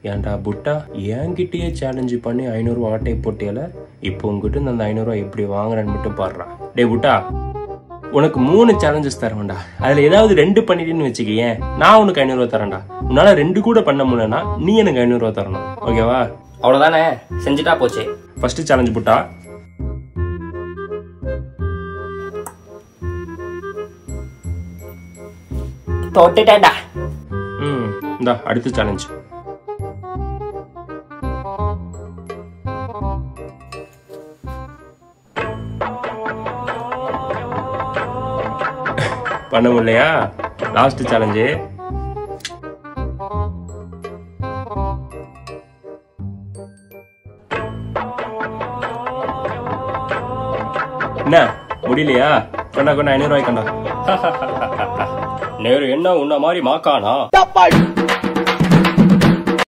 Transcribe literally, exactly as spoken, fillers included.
ஏன்டா புட்டா என்கிட்டயே சேலஞ்சு பண்ணி ஐநூறுரூவா ஆட்டை போட்டியல, இப்போ உங்ககிட்ட அந்த ஐநூறுரூவா எப்படி வாங்குறேன்னு மட்டும் பாடுறான். டே புட்டா, உனக்கு மூணு சேலஞ்சஸ் தரவேன்டா, அதுல ஏதாவது ரெண்டு பண்ணிட்டேன்னு வச்சுக்கேன், நான் உனக்கு ஐநூறுரூவா தரேன்டா. உன்னால ரெண்டு கூட பண்ண முடியலன்னா நீ எனக்கு ஐநூறுரூவா தரணும், ஓகேவா? அவ்வளோதானே, செஞ்சுட்டா போச்சு. ஃபர்ஸ்ட் சேலஞ்ச் புட்டா. தொட்டுட்டேன்டா. ம் இந்தா அடுத்த சேலஞ்ச். பண்ண முடியலையா? Last challenge. என்ன முடியலையா? கொண்டா கொண்டா ஐநூறு ரூபாய் கண்டா. நேரு என்ன உன்ன மாதிரி மாக்கானா?